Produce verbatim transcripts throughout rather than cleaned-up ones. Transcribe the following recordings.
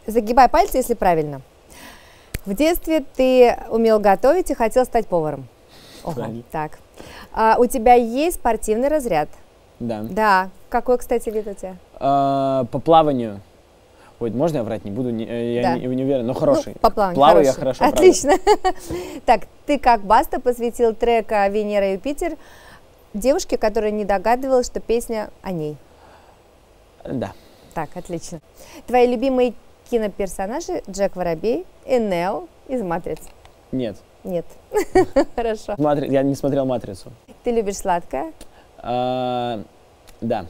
Загибай пальцы, если правильно. В детстве ты умел готовить и хотел стать поваром. Ого, так. А, у тебя есть спортивный разряд? Да. Да. Какой, кстати, вид у тебя? А, по плаванию. Ой, можно я врать не буду? Не, я да. не, не уверен, но хороший. Ну, по плаванию Плаваю хороший. я хорошо. Отлично. Так, ты как Баста посвятил трек «Венера и Юпитер» девушке, которая не догадывалась, что песня о ней. Да. Так, отлично. Твои любимые киноперсонажи Джек Воробей и Нео из «Матрицы»? Нет. Нет. Хорошо. Матри... Я не смотрел «Матрицу». Ты любишь сладкое? А, да.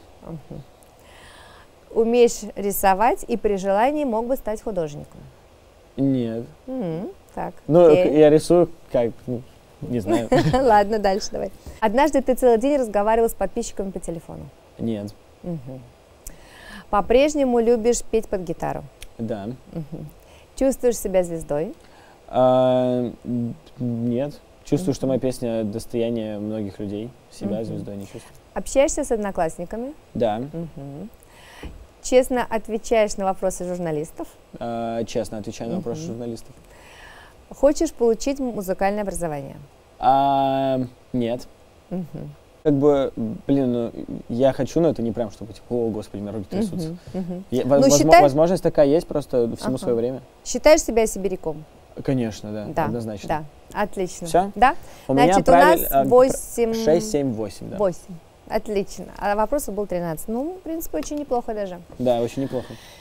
Угу. Умеешь рисовать и при желании мог бы стать художником? Нет. Угу. Так. Ну, окей. я рисую, как, ну, не знаю. Ладно, дальше давай. Однажды ты целый день разговаривал с подписчиками по телефону? Нет. Угу. По-прежнему любишь петь под гитару? Да. Угу. Чувствуешь себя звездой? А, нет. Чувствую, что моя песня достояние многих людей. Себя угу. звездой не чувствую. Общаешься с одноклассниками? Да. Угу. Честно отвечаешь на вопросы журналистов? А, честно отвечаю на угу. вопросы журналистов. Хочешь получить музыкальное образование? А, нет. Угу. Как бы, блин, ну, я хочу, но это не прям, чтобы, типа, о, господи, на руки трясутся. Uh-huh, uh-huh. Я, ну, воз, считай... Возможность такая есть, просто всему uh-huh. свое время. Считаешь себя сибиряком? Конечно, да, да, однозначно. Да, отлично. Все? Да? У Значит, меня у правиль... нас восемь... шесть, семь, восемь, да. восемь. Отлично. А вопросов было тринадцать. Ну, в принципе, очень неплохо даже. Да, очень неплохо.